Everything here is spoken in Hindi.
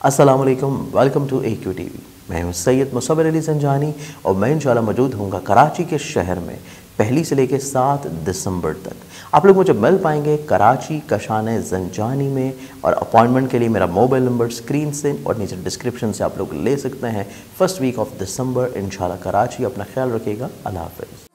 अस्सलाम वालेकुम, वेलकम टू AQ TV। मैं हूं सैयद मुसव्विर अली ज़ंजानी और मैं इंशाल्लाह मौजूद हूँगा कराची के शहर में 1 से लेकर 7 दिसंबर तक। आप लोग मुझे मिल पाएंगे कराची कशाने ज़ंजानी में, और अपॉइंटमेंट के लिए मेरा मोबाइल नंबर स्क्रीन से और नीचे डिस्क्रिप्शन से आप लोग ले सकते हैं। फर्स्ट वीक ऑफ दिसंबर इंशाल्लाह कराची। अपना ख्याल रखिएगा। अल्लाह हाफ़िज़।